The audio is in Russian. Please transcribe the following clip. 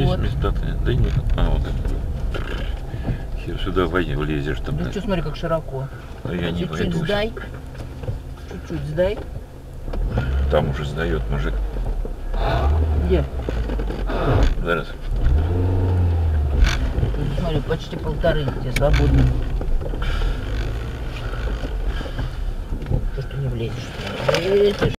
Есть Вот. места-то? Да нет. А, вот это. Хер сюда влезешь там. Да что, смотри, как широко. А я не Чуть-чуть пойду. сдай. Чуть-чуть сдай. Там уже сдает мужик. Где? Зараз. Смотри, почти 1,5 где свободно. То, что не влезешь. Влезешь.